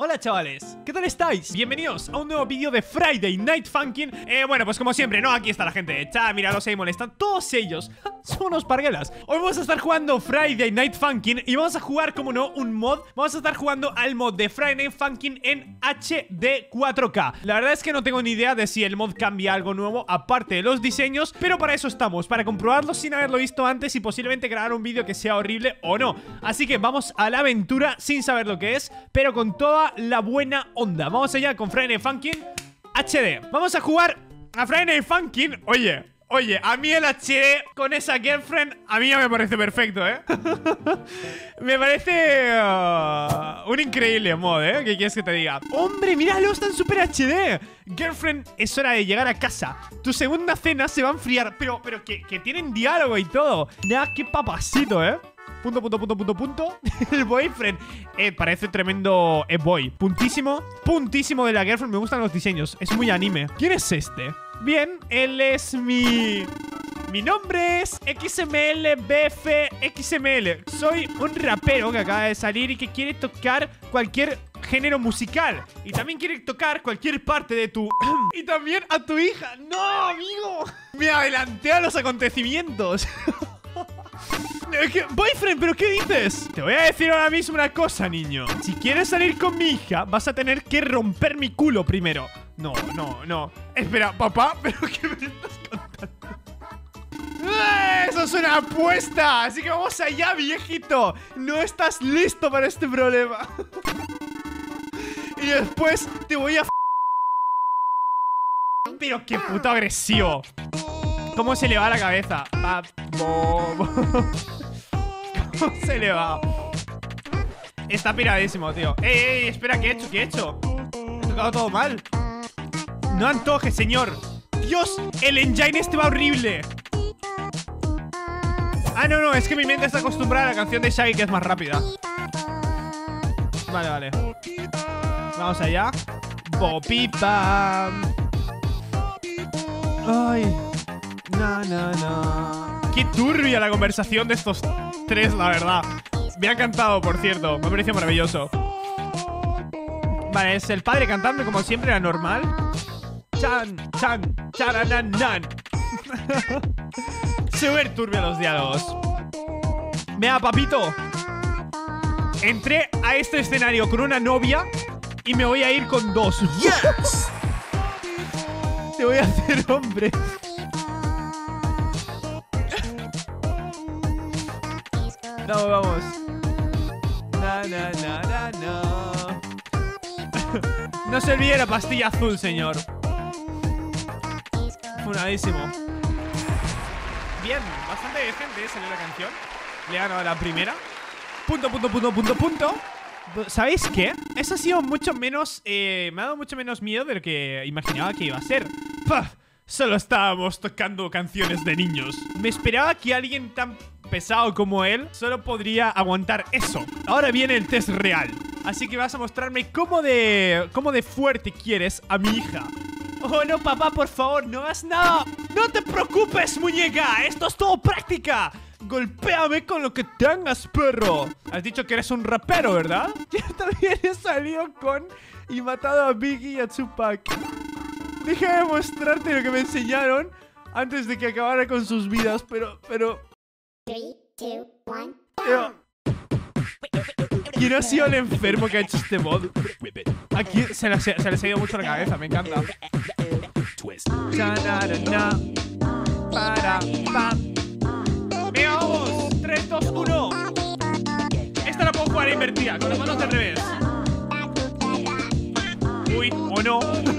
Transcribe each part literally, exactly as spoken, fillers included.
Hola chavales, ¿qué tal estáis? Bienvenidos a un nuevo vídeo de Friday Night Funkin'. Eh, bueno, pues como siempre, ¿no? Aquí está la gente. Cha, míralos ahí, molestan todos ellos. Son unos parguelas. Hoy vamos a estar jugando Friday Night Funkin' y vamos a jugar, como no, un mod. Vamos a estar jugando al mod de Friday Night Funkin' en H D cuatro K. La verdad es que no tengo ni idea de si el mod cambia algo nuevo, aparte de los diseños, pero para eso estamos, para comprobarlo sin haberlo visto antes y posiblemente grabar un vídeo que sea horrible o no. Así que vamos a la aventura sin saber lo que es, pero con toda la buena onda. Vamos allá con Friday Night Funkin' H D. Vamos a jugar a Friday Night Funkin'. Oye, oye, a mí el H D con esa girlfriend a mí ya me parece perfecto, ¿eh? Me parece uh, un increíble mod, ¿eh? ¿Qué quieres que te diga? Hombre, míralo, está en Super H D. Girlfriend, es hora de llegar a casa. Tu segunda cena se va a enfriar. Pero, pero que, que tienen diálogo y todo. Nada, qué papacito, ¿eh? Punto, punto, punto, punto, punto. El boyfriend eh, parece tremendo eh, boy. Puntísimo, puntísimo de la girlfriend. Me gustan los diseños, es muy anime. ¿Quién es este? Bien, él es mi... Mi nombre es X M L B F X M L. Soy un rapero que acaba de salir y que quiere tocar cualquier género musical. Y también quiere tocar cualquier parte de tu... Y también a tu hija. ¡No, amigo! Me adelanté a los acontecimientos. Boyfriend, ¿pero qué dices? Te voy a decir ahora mismo una cosa, niño. Si quieres salir con mi hija, vas a tener que romper mi culo primero. No, no, no. Espera, papá, ¿pero qué me estás contando? ¡Eso es una apuesta! Así que vamos allá, viejito. No estás listo para este problema. Y después te voy a... Pero qué puto agresivo. ¿Cómo se le va la cabeza? Va, bo, bo. ¿Cómo se le va? Está piradísimo, tío. ¡Ey, ey! Espera, ¿qué he hecho? ¿Qué he hecho? He tocado todo mal. No antoje, señor. Dios, el engine este va horrible. Ah, no, no, es que mi mente está acostumbrada a la canción de Shaggy, que es más rápida. Vale, vale. Vamos allá. Bopipa. Ay. Na, na, na. Qué turbia la conversación de estos tres, la verdad. Me ha encantado, por cierto. Me ha parecido maravilloso. Vale, es el padre cantando como siempre, era normal. Chan, chan, charananan. Súper turbia los diálogos. Vea, papito. Entré a este escenario con una novia y me voy a ir con dos. Yes. Te voy a hacer hombre. No, vamos. Na, na, na, na, na. No se olvide la pastilla azul, señor. Funadísimo. Bien, bastante decente salió la canción. Le he ganado la primera. Punto, punto, punto, punto, punto. ¿Sabéis qué? Eso ha sido mucho menos... Eh, me ha dado mucho menos miedo de lo que imaginaba que iba a ser. ¡Pah! Solo estábamos tocando canciones de niños. Me esperaba que alguien tan pesado como él solo podría aguantar eso. Ahora viene el test real. Así que vas a mostrarme cómo de... cómo de fuerte quieres a mi hija. Oh, no, papá, por favor, no hagas nada. No te preocupes, muñeca. Esto es todo práctica. Golpéame con lo que tengas, perro. Has dicho que eres un rapero, ¿verdad? Yo también he salido con y matado a Biggie y a Tupac. Deja de mostrarte lo que me enseñaron antes de que acabara con sus vidas, pero, pero... tres, dos, uno. Pero... ¿Quién ha sido el enfermo que ha hecho este mod? Aquí se les, se les ha ido mucho la cabeza, me encanta. Chanarana, para, pam. Venga, vamos. tres, dos, uno. Esta la puedo jugar invertida, con las manos al revés. Uy, o no.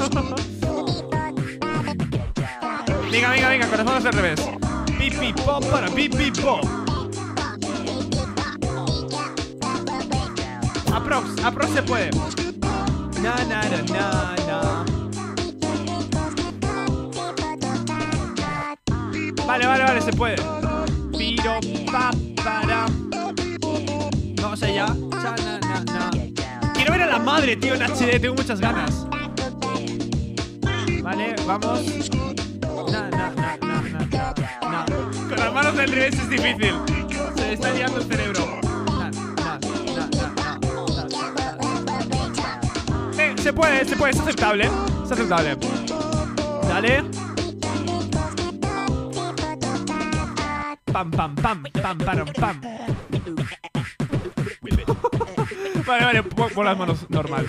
Venga, venga, venga, con las manos al revés. Pipi pop para pipi pop. Aprox, aprox se puede. Na, na, na, na, na. Vale, vale, vale, se puede. Piro, pa, para. Vamos allá. Cha, na, na, na. Quiero ver a la madre, tío, en H D. Tengo muchas ganas. Vale, vamos. Na, na, na, na, na, na. Con las manos del revés es difícil. Se le está liando el cerebro. Na, na, na, na, na. se puede, se puede, es aceptable. Es aceptable. Dale. Pam, pam, pam, pam, pam, pam. Vale, vale, pon las manos normal.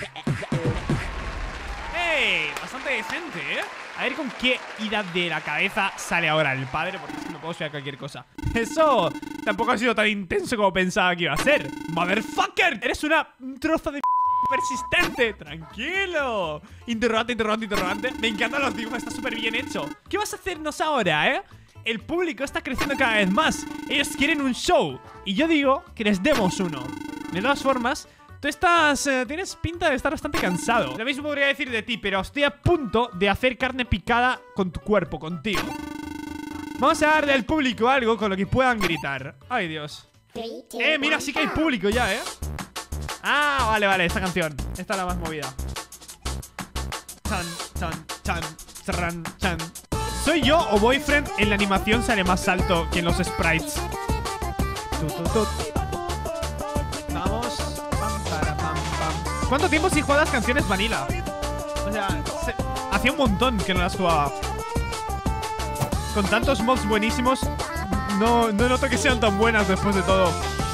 ¡Ey! Bastante decente, ¿eh? A ver con qué ida de la cabeza sale ahora el padre, porque es que no puedo estudiar cualquier cosa. Eso tampoco ha sido tan intenso como pensaba que iba a ser. ¡Motherfucker! Eres una un trozo de persistente. Tranquilo. Interrogante, interrogante, interrogante. Me encantan los dibujos, está súper bien hecho. ¿Qué vas a hacernos ahora, eh? El público está creciendo cada vez más. Ellos quieren un show y yo digo que les demos uno. De todas formas, tú estás... Eh, tienes pinta de estar bastante cansado. Lo mismo podría decir de ti, pero estoy a punto de hacer carne picada con tu cuerpo, contigo. Vamos a darle al público algo con lo que puedan gritar. Ay, Dios. Eh, mira, sí que hay público ya, ¿eh? Ah, vale, vale, esta canción. Esta es la más movida. Chan, chan, chan, chan, chan. ¿Soy yo o Boyfriend en la animación sale más alto que en los sprites? Tut, tut, tut. Vamos. Pam, para, pam, pam. ¿Cuánto tiempo sin jugar las canciones Vanilla? O sea, se... hacía un montón que no las jugaba. Con tantos mods buenísimos, no, no noto que sean tan buenas después de todo.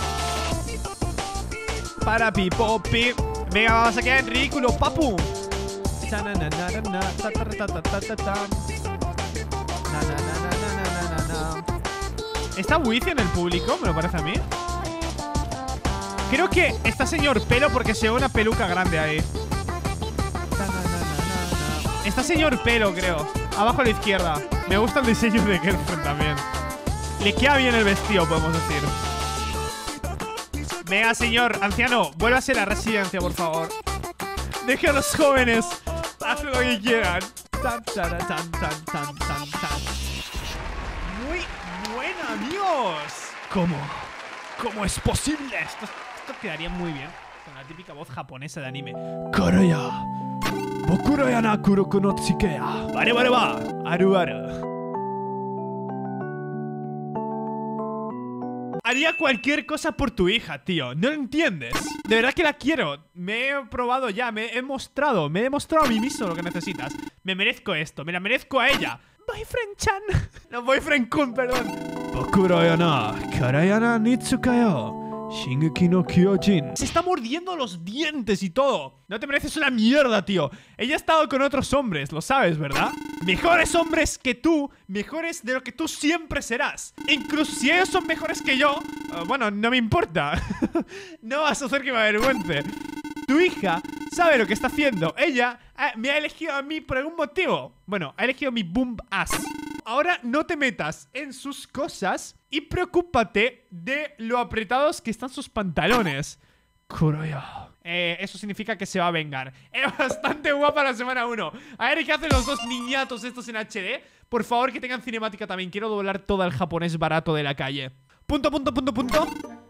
Para pi, popi. Venga, vamos a quedar en ridículo, papu. ¿Está Wizzy en el público? Me lo parece a mí. Creo que está señor pelo porque se ve una peluca grande ahí. Está señor pelo, creo. Abajo a la izquierda. Me gusta el diseño de Girlfriend también. Le queda bien el vestido, podemos decir. Venga, señor anciano, vuélvase a la residencia, por favor. Deje a los jóvenes hacer lo que quieran. Tan, tan, tan, tan, tan, tan, tan. Muy buena, amigos. ¿Cómo? ¿Cómo es posible? Esto, esto quedaría muy bien con la típica voz japonesa de anime. Karaya Bokuro ya na kuroku no tsikeya. Vale, vale, va. Aru, aru. Haría cualquier cosa por tu hija, tío. ¿No lo entiendes? De verdad que la quiero. Me he probado ya, me he mostrado. Me he demostrado a mí mismo lo que necesitas. Me merezco esto, me la merezco a ella. Boyfriend-chan. No, boyfriend-kun, perdón. Bokuro ya na karaya na nitsukayo. Shingeki no Kyojin. Se está mordiendo los dientes y todo. No te mereces una mierda, tío. Ella ha estado con otros hombres, lo sabes, ¿verdad? Mejores hombres que tú. Mejores de lo que tú siempre serás. Incluso si ellos son mejores que yo, uh, bueno, no me importa. No vas a hacer que me avergüence. Tu hija sabe lo que está haciendo. Ella eh, me ha elegido a mí por algún motivo. Bueno, ha elegido mi boom ass. Ahora no te metas en sus cosas y preocúpate de lo apretados que están sus pantalones. Kuroya. Eh, eso significa que se va a vengar. Es bastante guapa la semana uno. A ver qué hacen los dos niñatos estos en H D. Por favor, que tengan cinemática también. Quiero doblar todo el japonés barato de la calle. Punto, punto, punto, punto.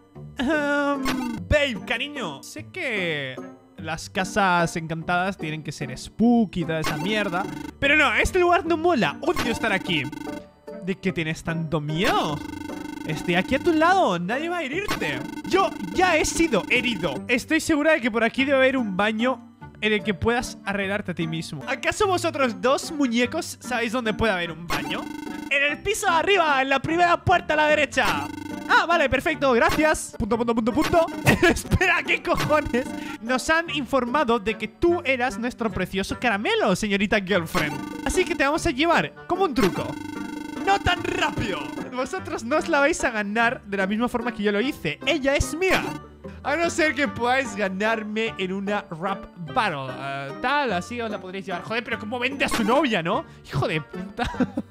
Um, babe, cariño. Sé que las casas encantadas tienen que ser spooky y toda esa mierda, pero no, este lugar no mola. Odio estar aquí. ¿De qué tienes tanto miedo? Estoy aquí a tu lado, nadie va a herirte. Yo ya he sido herido. Estoy segura de que por aquí debe haber un baño en el que puedas arreglarte a ti mismo. ¿Acaso vosotros dos muñecos sabéis dónde puede haber un baño? En el piso de arriba, en la primera puerta a la derecha. Ah, vale, perfecto, gracias. Punto, punto, punto, punto. Espera, ¿qué cojones? Nos han informado de que tú eras nuestro precioso caramelo, señorita Girlfriend. Así que te vamos a llevar como un truco. ¡No tan rápido! Vosotros no os la vais a ganar de la misma forma que yo lo hice. Ella es mía. A no ser que podáis ganarme en una rap battle. uh, Tal, así os la podréis llevar. Joder, pero cómo vende a su novia, ¿no? Hijo de puta.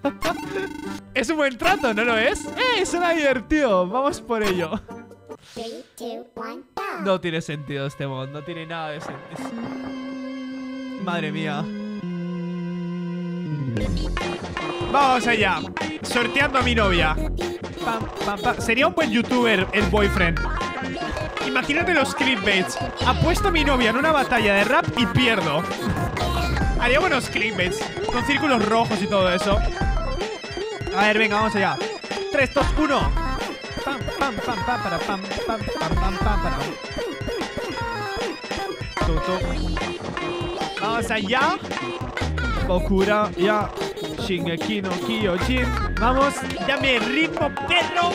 Es un buen trato, ¿no lo es? ¡Eh! Suena divertido. Vamos por ello. Three, two, one, go. No tiene sentido este mod. No tiene nada de sentido. Madre mía. Vamos allá. Sorteando a mi novia. Pam, pam, pam. Sería un buen youtuber el Boyfriend. Imagínate los clickbaits. Apuesto a mi novia en una batalla de rap y pierdo. Haría buenos clickbaits con círculos rojos y todo eso. A ver, venga, vamos allá. tres, dos, uno. Pam, pam, pam, pam, para, pam, pam, pam, pam, pam, para. Tu, tu. Vamos allá. Bokura, ya. Shingeki no Kyojin. Vamos, dame ritmo, perro.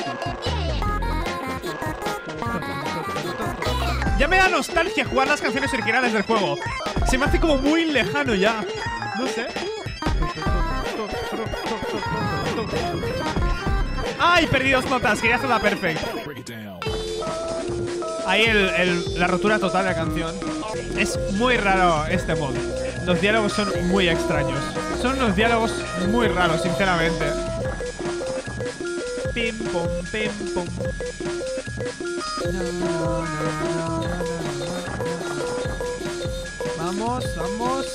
Ya me da nostalgia jugar las canciones originales del juego. Se me hace como muy lejano ya. No sé. ¡Ay! Perdí dos notas. Quería hacerla perfect. Ahí el, el, la rotura total de la canción. Es muy raro este mod. Los diálogos son muy extraños. Son unos diálogos muy raros, sinceramente. Pim, pum, pim, pum. Vamos, vamos.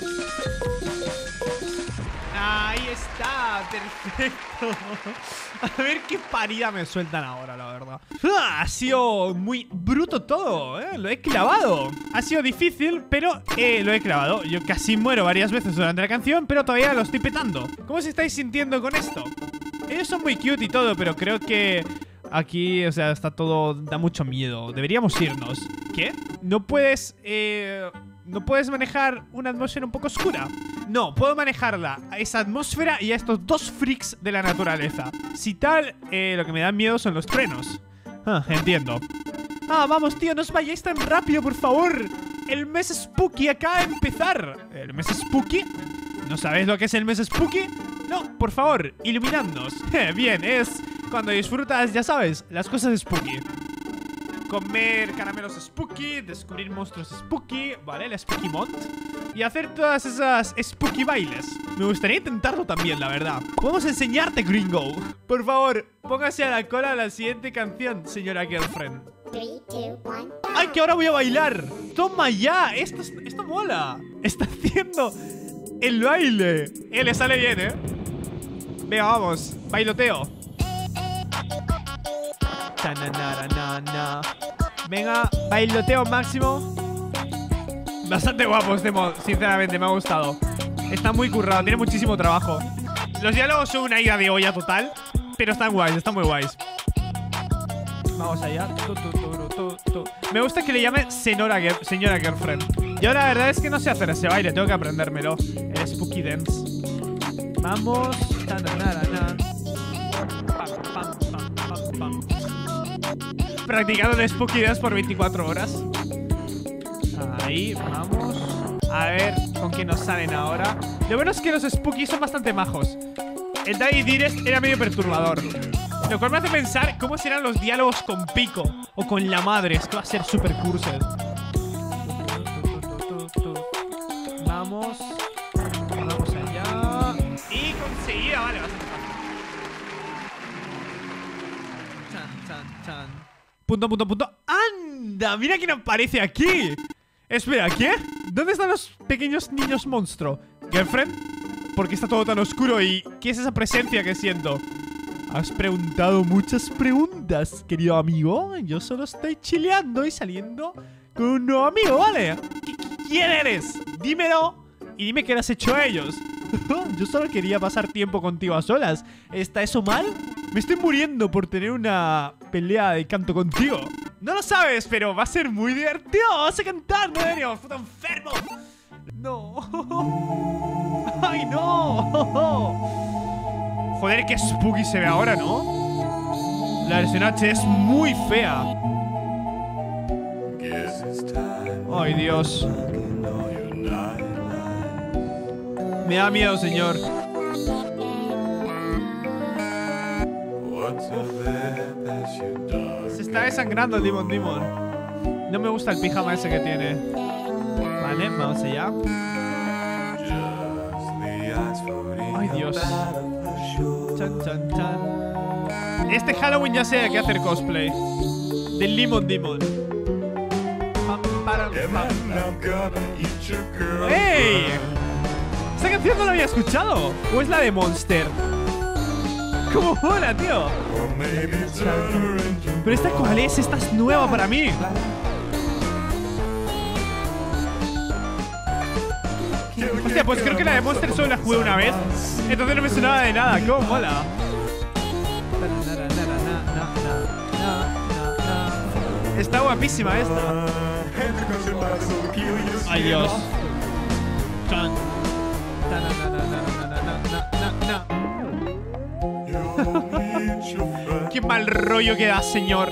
Ahí está, perfecto. A ver qué parida me sueltan ahora, la verdad. ¡Ah! Ha sido muy bruto todo, ¿eh? Lo he clavado. Ha sido difícil, pero eh, lo he clavado. Yo casi muero varias veces durante la canción, pero todavía lo estoy petando. ¿Cómo os estáis sintiendo con esto? Ellos son muy cute y todo, pero creo que aquí, o sea, está todo... Da mucho miedo. Deberíamos irnos. ¿Qué? No puedes... Eh... ¿No puedes manejar una atmósfera un poco oscura? No, puedo manejarla a esa atmósfera y a estos dos freaks de la naturaleza. Si tal, eh, lo que me da miedo son los truenos. Ah, entiendo. Ah, vamos, tío, no os vayáis tan rápido, por favor. El mes Spooky acaba de empezar. ¿El mes Spooky? ¿No sabéis lo que es el mes Spooky? No, por favor, iluminadnos. Bien, es cuando disfrutas, ya sabes, las cosas Spooky. Comer caramelos spooky, descubrir monstruos spooky, ¿vale? El Spooky Mont. Y hacer todas esas spooky bailes. Me gustaría intentarlo también, la verdad. Podemos enseñarte, gringo. Por favor, póngase a la cola la siguiente canción, señora girlfriend. Three, two, one. ¡Ay, que ahora voy a bailar! ¡Toma ya! Esto, esto mola. Está haciendo el baile. Eh, le sale bien, ¿eh? Venga, vamos. Bailoteo. Venga, bailoteo máximo. Bastante guapo este mod, sinceramente, me ha gustado. Está muy currado, tiene muchísimo trabajo. Los diálogos son una ida de olla total, pero están guays, están muy guays. Vamos allá. tu, tu, tu, tu, tu. Me gusta que le llame señora, señora girlfriend. Yo la verdad es que no sé hacer ese baile, tengo que aprendérmelo. El Spooky Dance. Vamos. Practicando el Spooky Dance por veinticuatro horas. Ahí, vamos. A ver con quién nos salen ahora. Lo bueno es que los Spooky son bastante majos. El Daddy Dearest era medio perturbador, lo cual me hace pensar cómo serán los diálogos con Pico o con la madre. Es que va a ser super cursed. Vamos. Vamos allá. Y conseguida, vale, bastante fácil. Chan, chan, chan. Punto, punto, punto. ¡Anda! Mira quién aparece aquí. Espera, ¿qué? ¿Dónde están los pequeños niños monstruo? ¿Girlfriend? ¿Por qué está todo tan oscuro? ¿Y qué es esa presencia que siento? Has preguntado muchas preguntas, querido amigo. Yo solo estoy chileando y saliendo con un nuevo amigo, ¿vale? ¿Quién eres? Dímelo y dime qué le has hecho a ellos. Yo solo quería pasar tiempo contigo a solas. ¿Está eso mal? Me estoy muriendo por tener una pelea de canto contigo. No lo sabes, pero va a ser muy divertido. Vamos a cantar, ¿no? Deberíamos, puto enfermo. No. Ay, no. Joder, qué spooky se ve ahora, ¿no? La versión H es muy fea. Ay, Dios. Me da miedo, señor. Se está desangrando el Demon Demon. No me gusta el pijama ese que tiene. Vale, vamos allá. Ay, Dios. Chan, chan, chan. Este Halloween ya sé que hacer cosplay del Demon Demon. ¡Ey! ¿Esta canción no la había escuchado? ¿O es la de Monster? ¿Cómo mola, tío? ¿Pero esta cuál es? Esta es nueva para mí. Hostia, pues creo que la de Monster solo la jugué una vez. Entonces no me sonaba de nada. ¿Cómo mola? Está guapísima esta. Ay, Dios. Chan. Ta, na, na, na, na, na, na, na, na. Qué mal rollo que da, señor.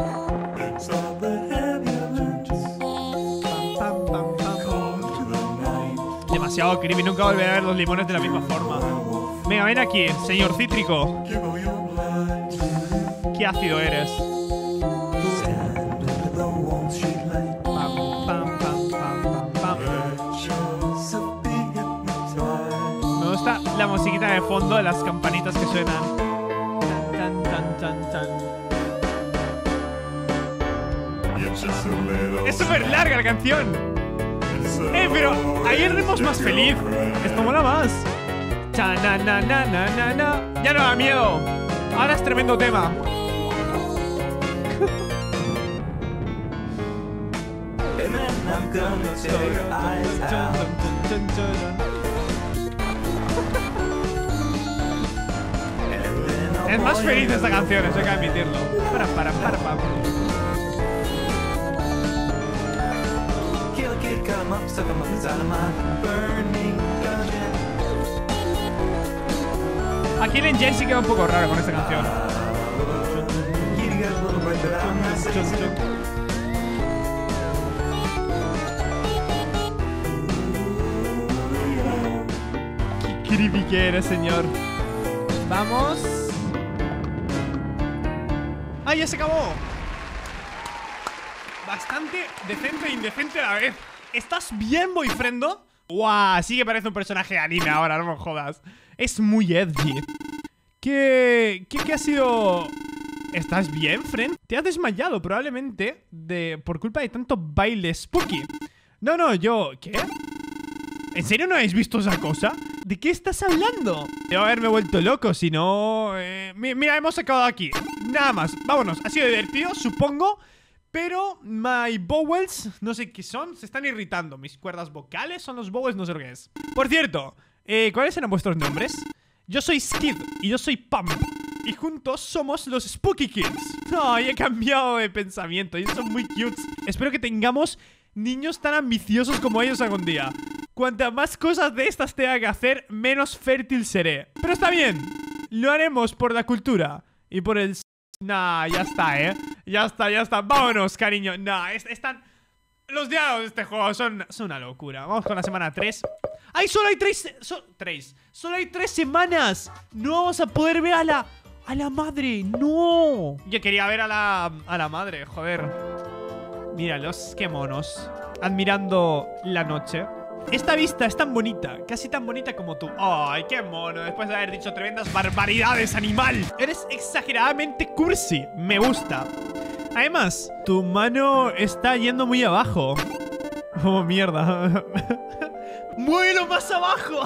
Demasiado creepy, nunca volveré a ver los limones de la misma forma. Venga, ven aquí, señor cítrico. Qué ácido eres. Pam, pam, pam, pam, pam, pam. Me gusta la musiquita de fondo de las campanitas que suenan. Tan, tan, tan, tan, tan. Es súper larga la canción. Eh, pero ayer ritmos más feliz. Esto mola más. Cha, na, na, na, na, na, na. Ya no da miedo. Ahora es tremendo tema. Es más feliz esta canción, eso hay que admitirlo. Para, para, para, para. Aquí el engine sí queda un poco raro con esta canción. Qué creepy que eres, señor. Vamos. ¡Ah, ya se acabó! Bastante decente e indecente a la vez. ¿Estás bien, boyfriendo? ¡Guau! Sí que parece un personaje de anime ahora, no me jodas. Es muy edgy. ¿Qué, qué, qué ha sido? ¿Estás bien, friend? Te has desmayado probablemente de, por culpa de tanto baile spooky. No, no, yo... ¿Qué? ¿En serio no habéis visto esa cosa? ¿De qué estás hablando? Debo haberme vuelto loco, si no... Eh, mira, hemos acabado aquí. Nada más, vámonos. Ha sido divertido, supongo. Pero my vowels, no sé qué son, se están irritando. Mis cuerdas vocales son los vowels, no sé lo que es. Por cierto, eh, ¿cuáles eran vuestros nombres? Yo soy Skid y yo soy Pump. Y juntos somos los Spooky Kids. Ay, he cambiado de pensamiento. Ellos son muy cute. Espero que tengamos niños tan ambiciosos como ellos algún día. Cuanta más cosas de estas tenga que hacer, menos fértil seré. Pero está bien. Lo haremos por la cultura y por el... Nah, ya está, ¿eh? Ya está, ya está. Vámonos, cariño. Nah, est están... Los diálogos de este juego son, son una locura. Vamos con la semana tres. ¡Ay, solo hay tres! So tres. Solo hay tres semanas. No vamos a poder ver a la... A la madre. ¡No! Yo quería ver a la... A la madre, joder. Míralos, qué monos. Admirando la noche. Esta vista es tan bonita, casi tan bonita como tú. ¡Ay, qué mono! Después de haber dicho tremendas barbaridades, animal. Eres exageradamente cursi. Me gusta. Además, tu mano está yendo muy abajo. Oh, mierda. ¡Muévelo más abajo!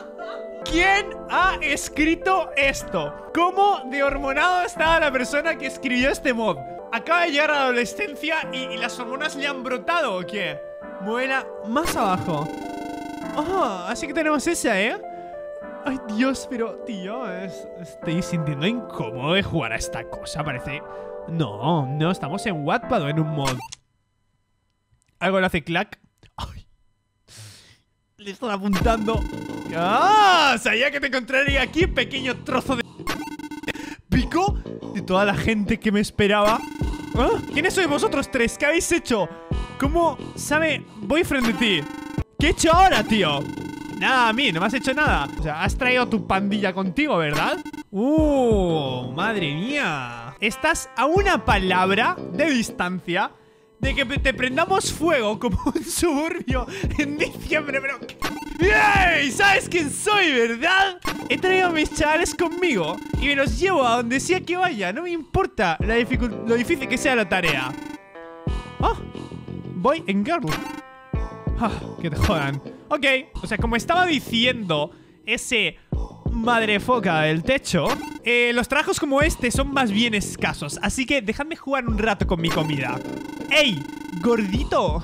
¿Quién ha escrito esto? ¿Cómo de hormonado estaba la persona que escribió este mod? ¿Acaba de llegar a la adolescencia y, y las hormonas le han brotado o qué? Muela más abajo. Oh, así que tenemos esa, ¿eh? Ay, Dios, pero, tío, es, estoy sintiendo incómodo de jugar a esta cosa, parece. No, no, estamos en Wattpad o en un mod. Algo le hace clack. Ay. Le están apuntando. ¡Ah! Sabía que te encontraría aquí, pequeño trozo de... ¿Pico? De toda la gente que me esperaba. ¿Ah? ¿Quiénes sois vosotros tres? ¿Qué habéis hecho? ¿Cómo sabe boyfriend de ti? ¿Qué he hecho ahora, tío? Nada, a mí, no me has hecho nada. O sea, has traído tu pandilla contigo, ¿verdad? ¡Uh! ¡Madre mía! Estás a una palabra de distancia de que te prendamos fuego como un suburbio en diciembre, pero... ¡Ey! ¿Sabes quién soy, verdad? He traído a mis chavales conmigo y me los llevo a donde sea que vaya. No me importa la lo difícil que sea la tarea. ¡Ah! Voy en girl. Ah, que te jodan. Ok, o sea, como estaba diciendo ese madrefoca del techo, eh, los trabajos como este son más bien escasos. Así que dejadme jugar un rato con mi comida. ¡Ey! ¡Gordito!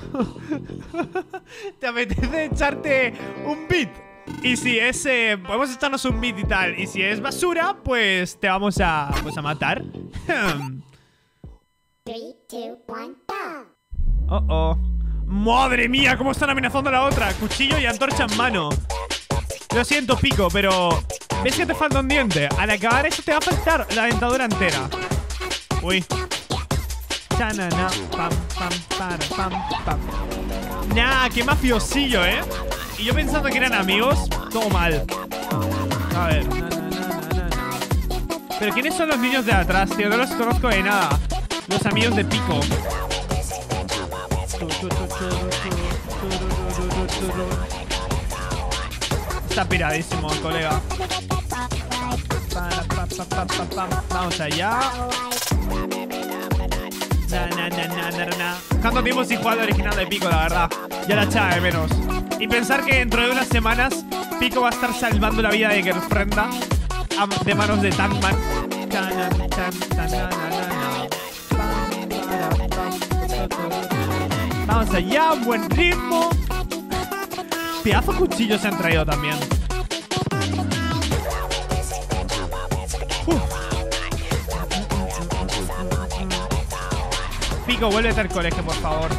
¿Te apetece echarte un beat? Y si es... Eh, podemos echarnos un beat y tal. Y si es basura, pues te vamos a... Pues a matar. Three, two, one, go. Oh, oh. Madre mía, cómo están amenazando a la otra. Cuchillo y antorcha en mano. Lo siento, Pico, pero ¿ves que te falta un diente? Al acabar eso te va a afectar la dentadura entera. Uy. Chanana, pam, pam, para, pam, pam. Nah, qué mafiosillo, ¿eh? Y yo pensando que eran amigos, todo mal. A ver. Pero ¿quiénes son los niños de atrás, tío? No los conozco de nada. Los amigos de Pico. Está piradísimo el colega. Vamos allá. Na, na, na, na, na, na. ¿Cuánto tiempo sin jugar al original de Pico, la verdad? Ya la echaba de menos. Y pensar que dentro de unas semanas Pico va a estar salvando la vida de Girlfrienda de manos de Tankman. Vamos allá, buen ritmo. Pedazo cuchillo se han traído también. Uf. Pico, vuélvete al colegio, por favor.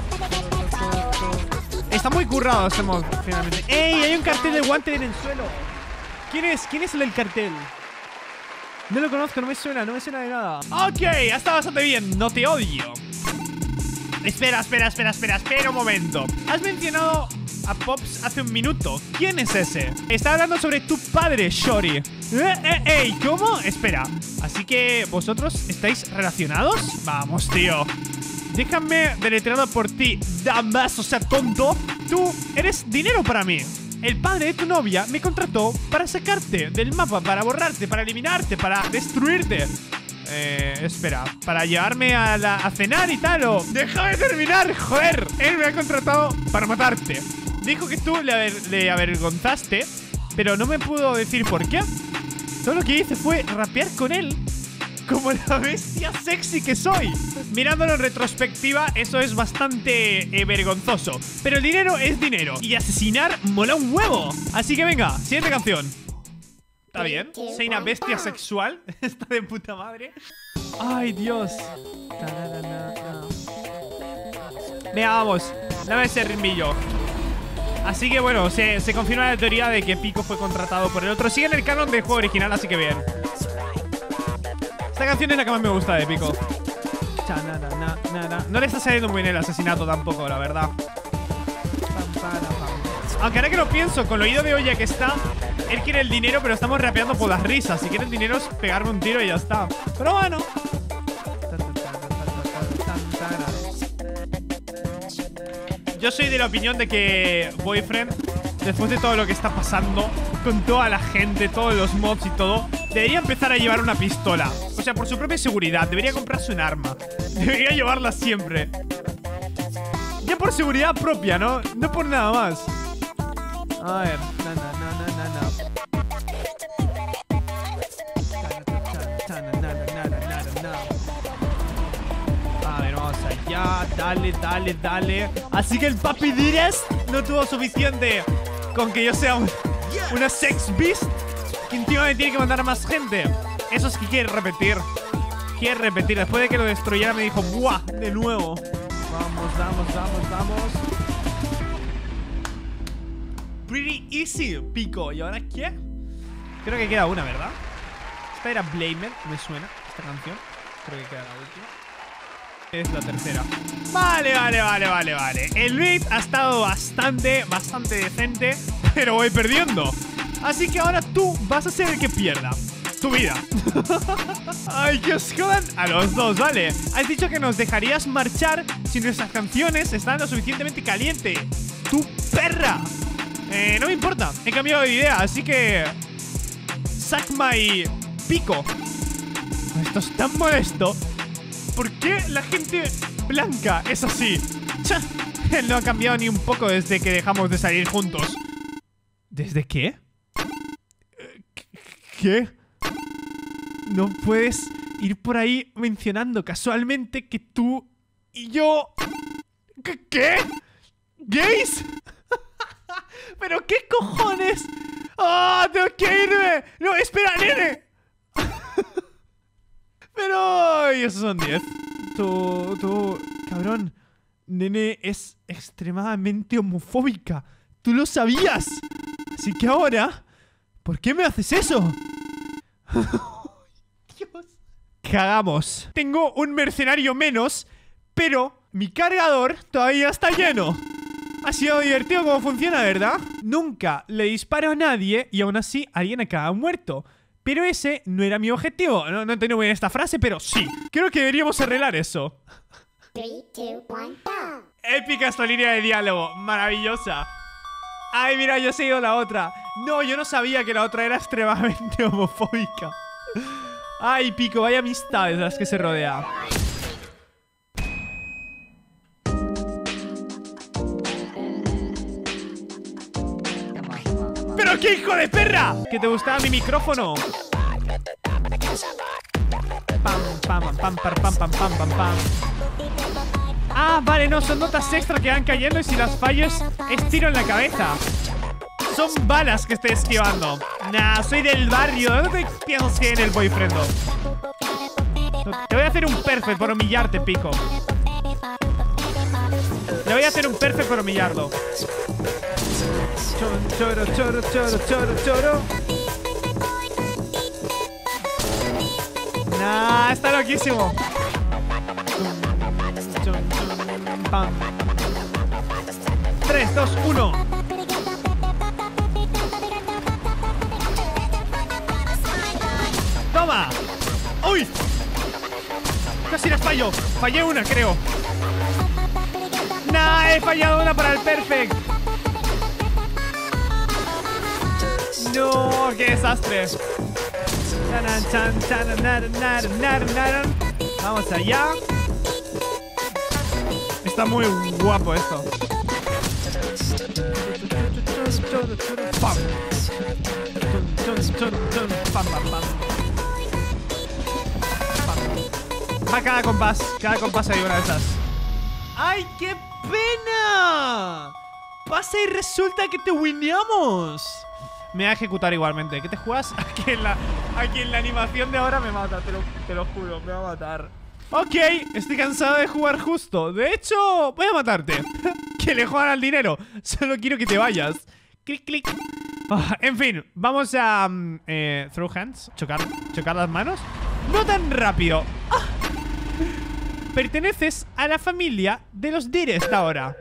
Está muy currado este mod, finalmente. ¡Ey! Hay un cartel de guante en el suelo. ¿Quién es? ¿Quién es el del cartel? No lo conozco, no me suena, no me suena de nada. Ok, está bastante bien, no te odio. Espera, espera, espera, espera, espera un momento. Has mencionado a Pops hace un minuto. ¿Quién es ese? Está hablando sobre tu padre, Shori. ¿Eh, eh, ey? ¿Cómo? Espera. Así que, ¿vosotros estáis relacionados? Vamos, tío. Déjame deletreado por ti, damas, o sea, tonto. Tú eres dinero para mí. El padre de tu novia me contrató para sacarte del mapa, para borrarte, para eliminarte, para destruirte. Eh, espera, para llevarme a, la, a cenar y tal, o... ¡Déjame terminar, joder! Él me ha contratado para matarte. Dijo que tú le, aver, le avergonzaste, pero no me pudo decir por qué. Todo lo que hice fue rapear con él como la bestia sexy que soy. Mirándolo en retrospectiva, eso es bastante eh, vergonzoso. Pero el dinero es dinero y asesinar mola un huevo. Así que venga, siguiente canción. Está bien, soy una bestia sexual. Está de puta madre. Ay, Dios. Venga, vamos. Dame ese ritmillo. Así que bueno, se, se confirma la teoría de que Pico fue contratado por el otro. Sigue en el canon del juego original, así que bien. Esta canción es la que más me gusta de Pico. No le está saliendo muy bien el asesinato tampoco, la verdad. Aunque ahora que lo pienso, con lo oído de olla que está, él quiere el dinero, pero estamos rapeando por las risas. Si quiere el dinero es pegarme un tiro y ya está. Pero bueno. Yo soy de la opinión de que Boyfriend, después de todo lo que está pasando, con toda la gente, todos los mods y todo, debería empezar a llevar una pistola. O sea, por su propia seguridad, debería comprarse un arma. Debería llevarla siempre. Ya por seguridad propia, ¿no? No por nada más. A ver, na, na, na, na, na, na. A ver, vamos allá. Dale, dale, dale. Así que el papi Dires no tuvo suficiente con que yo sea un, una sex beast, que encima me tiene que mandar a más gente. Eso es que quiere repetir. Quiere repetir. Después de que lo destruyera me dijo, ¡buah! De nuevo. Vamos, vamos, vamos, vamos. Pretty easy, Pico. ¿Y ahora qué? Creo que queda una, ¿verdad? Esta era Blamer, me suena esta canción. Creo que queda la última. Es la tercera. Vale, vale, vale, vale, vale. El beat ha estado bastante, bastante decente, pero voy perdiendo. Así que ahora tú vas a ser el que pierda tu vida. Ay, que os jodan a los dos, ¿vale? Has dicho que nos dejarías marchar si nuestras canciones están lo suficientemente caliente. ¡Tu perra! Eh, no me importa, he cambiado de idea, así que... Suck my Pico. Esto es tan molesto. ¿Por qué la gente blanca es así? Cha, él no ha cambiado ni un poco desde que dejamos de salir juntos. ¿Desde qué? ¿Qué? No puedes ir por ahí mencionando casualmente que tú y yo... ¿Qué? ¿Qué? ¿Gays? ¿Pero qué cojones? ¡Ah! ¡Oh, tengo que irme! ¡No, espera, nene! Pero... Y esos son diez. Tú... Tú... Cabrón. Nene es extremadamente homofóbica. ¡Tú lo sabías! Así que ahora, ¿por qué me haces eso? Dios. Cagamos. Tengo un mercenario menos, pero mi cargador todavía está lleno. Ha sido divertido cómo funciona, ¿verdad? Nunca le disparo a nadie y aún así alguien acaba muerto. Pero ese no era mi objetivo. No, no entiendo muy bien esta frase, pero sí. Creo que deberíamos arreglar eso. Three, two, one, go. Épica esta línea de diálogo. Maravillosa. Ay, mira, yo he seguido la otra. No, yo no sabía que la otra era extremadamente homofóbica. Ay, pico, vaya amistades las que se rodea. ¡Pero qué hijo de perra! ¿Que te gustaba mi micrófono? Pam, pam, pam, pam, pam, pam, pam, pam, pam. Ah, vale, no, son notas extra que van cayendo y si las fallos es tiro en la cabeza. Son balas que estoy esquivando. Nah, soy del barrio. ¿Dónde te piensas que en el boyfriend? Te voy a hacer un perfect por humillarte, pico. Le voy a hacer un perfect por humillarlo. Choro, choro, choro, choro, choro. Nah, está loquísimo. Pam. tres, dos, uno. ¡Toma! ¡Uy! Casi las fallo. Fallé una, creo. Nah, he fallado una para el perfect. No, qué desastre. Vamos allá. Está muy guapo esto. Pam. Pam, pam, pam. Va cada compás. Cada compás hay una de esas. ¡Ay, qué pena! Pasa y resulta que te wineamos. Me va a ejecutar igualmente. ¿Qué te juegas? Aquí en la, aquí en la animación de ahora me mata, te lo, te lo juro, me va a matar. Ok, estoy cansado de jugar justo. De hecho, voy a matarte. Que le juegan al dinero. Solo quiero que te vayas. Clic, clic. Oh, en fin, vamos a um, eh, throw hands. Chocar, chocar las manos. No tan rápido. Ah. Perteneces a la familia de los Direst ahora.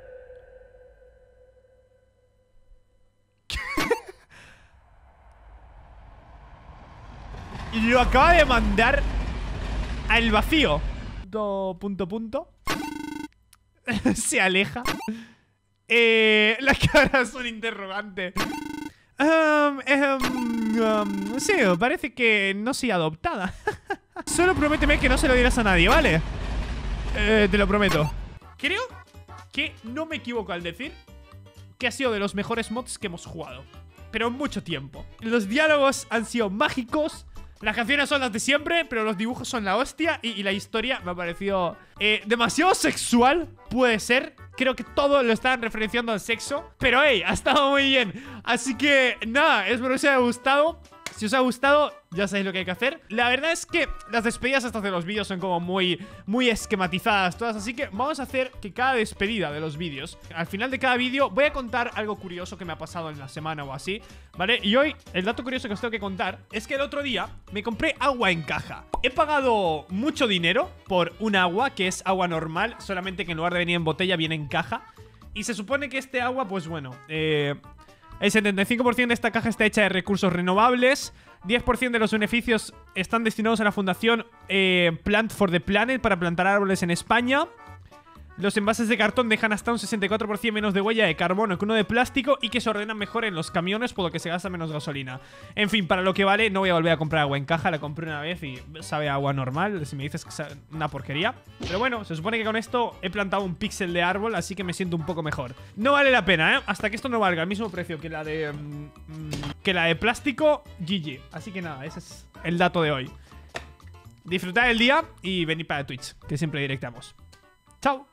Lo acaba de mandar al vacío. Punto, punto, punto. Se aleja. Eh, la cara es un interrogante. Um, um, um, sí, parece que no soy adoptada. Solo prométeme que no se lo dirás a nadie, ¿vale? Eh, te lo prometo. Creo que no me equivoco al decir que ha sido de los mejores mods que hemos jugado, pero en mucho tiempo. Los diálogos han sido mágicos. Las canciones son las de siempre, pero los dibujos son la hostia. Y, y la historia me ha parecido eh, demasiado sexual, puede ser. Creo que todo lo están referenciando al sexo. Pero hey, ha estado muy bien. Así que nada, espero que os haya gustado. Si os ha gustado, ya sabéis lo que hay que hacer. La verdad es que las despedidas estas de los vídeos son como muy, muy esquematizadas todas. Así que vamos a hacer que cada despedida de los vídeos, al final de cada vídeo, voy a contar algo curioso que me ha pasado en la semana o así, ¿vale? Y hoy, el dato curioso que os tengo que contar es que el otro día me compré agua en caja. He pagado mucho dinero por un agua que es agua normal, solamente que en lugar de venir en botella viene en caja. Y se supone que este agua, pues bueno, eh... el setenta y cinco por ciento de esta caja está hecha de recursos renovables. diez por ciento de los beneficios están destinados a la fundación eh, Plant for the Planet para plantar árboles en España. Los envases de cartón dejan hasta un sesenta y cuatro por ciento menos de huella de carbono que uno de plástico y que se ordenan mejor en los camiones, por lo que se gasta menos gasolina. En fin, para lo que vale, no voy a volver a comprar agua en caja. La compré una vez y sabe a agua normal. Si me dices que es una porquería. Pero bueno, se supone que con esto he plantado un píxel de árbol, así que me siento un poco mejor. No vale la pena, ¿eh? Hasta que esto no valga el mismo precio que la de... Mmm, que la de plástico, G G. Así que nada, ese es el dato de hoy. Disfrutad el día y venid para Twitch, que siempre directamos. Chao.